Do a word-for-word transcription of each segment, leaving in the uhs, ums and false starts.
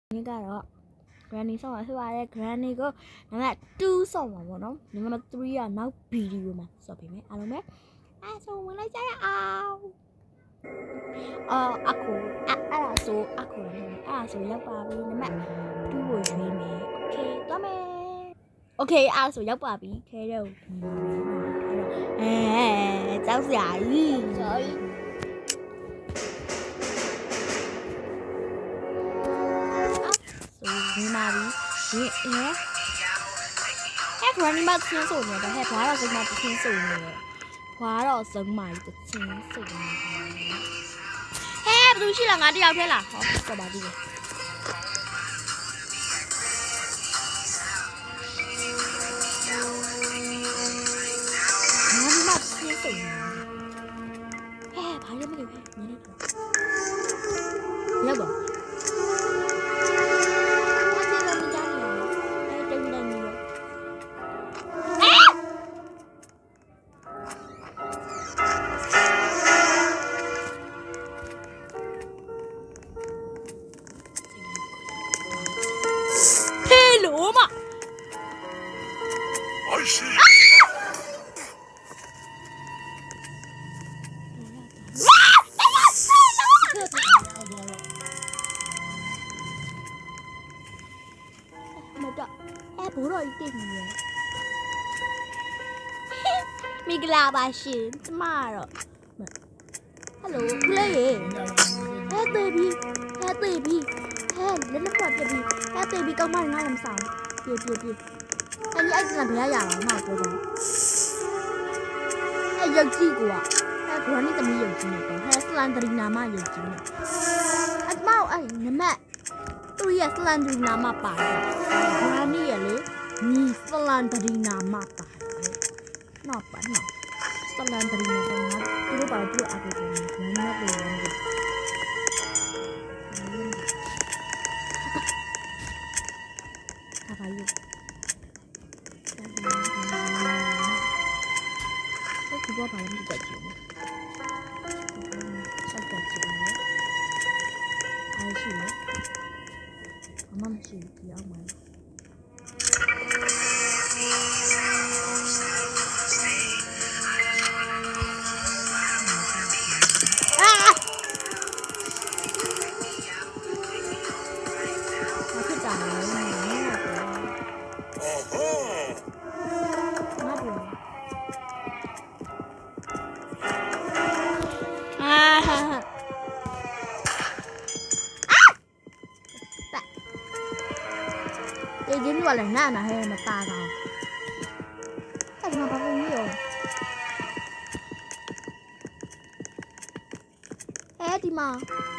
นี่ก็แล้ว Granny ส่งมาคือว่า Granny ก็นั่นแหละtwoส่งมาบ่เนาะ number three อ่ะနောက် video မှာสอบไปมั้ยအားလုံးပဲအဲဆိုဝင်လိုက်ကြရအောင်အော်အခုအဲ့အဲ့ဒါဆိုအခုလည်းအဲ့ဒါဆိုရောက်ပါပြီနံပါတ်twoကိုရွေးမယ် okay သွားမယ် okay အဲ့ဒါဆိုရောက်ပါပြီခဲတော့အဲကြောက်စရာကြီး sorryဒီမှာဒီဟဲ့ဟဲ့ Granny မချင်းဆိုနေတယ်ဟဲ့ဘာတော့စမချင်းဆိုနေတယ်ဘာတော့စမချင်းဆိုနေတယ်ဟဲ့ဘယ်သူရှိလားငါတယောက်ထဲလားဟောတော့ပါဒီလေငါဒီမှာချင်းဆိုနေဟဲ့ဘာလဲမလို့ဟဲ့နည်းနည်းရောက်ပါမိဂလာပါရှင်ကျမတော့ဟယ်လိုခလေးရေဟဲ့တေဘီဟဲ့တေဘီဟဲ့လက်လက်ပတ်တေဘီဟဲ့တေဘီကောင်းမငါလည်းမဆောင်ပြေပြေပြေအဲ့ဒီအဲ့ဒါဘယ်ရရအောင်မပြောတော့အဲ့ရုပ်ကြီးကွာအဲ့ Granny သမီးရုပ်ကြီးနဲ့ဟဲ့ Slenderina မရုပ်ကြီးနဲ့အမောက်အဲ့နမက်သူရဲ့ Slenderina မပါတယ် Granny ရဲ့လေညီ Slenderina မပါတယ်နော်ပါနော် Slenderina ကငါသူတို့ပါသူ့အကူကိုငါမပြောဘူးဟာပါယူဒီဘောပါလည်းမတက်ကြည့်ဘူးဆက်တက်ကြည့်မယ်အားရှိတယ်အမမရှိဘူးအောင်မယ်ဒီနေ့ကလည်းနာနာဟဲ့မပါတော့အဲ့ဒါဘာလို့ရောအဲ့ဒီမှာ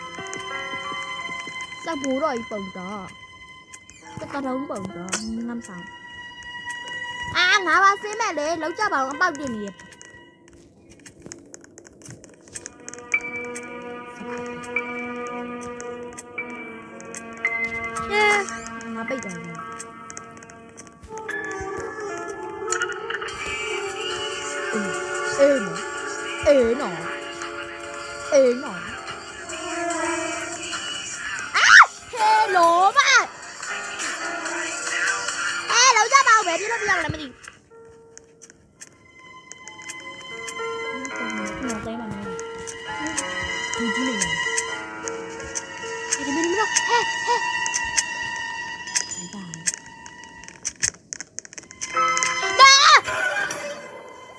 စက်ဘူတော့ပုံတော့စက်တုံးပုံတော့ငမ်းဆောင်အာငါပါစင်းမဲ့လေလောက်ကြပါအောင်အပေါက်တင်နေရအဲငါပိတ်တယ်အေးနော်အေးနော်အာဟဲလိုမအဲလောက်ကြပါဦးပဲဒီလိုပြောရလဲမသိဘူးနော်တိုင်းမှာနော်ဒီကြီးနေတယ်ဒီမင်းမလို့ဟဲဟဲ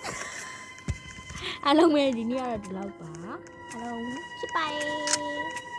အားလုံးပဲဒီနေ့ကတော့ဒီလောက်ပါအားလုံးချစ်ပါတယ်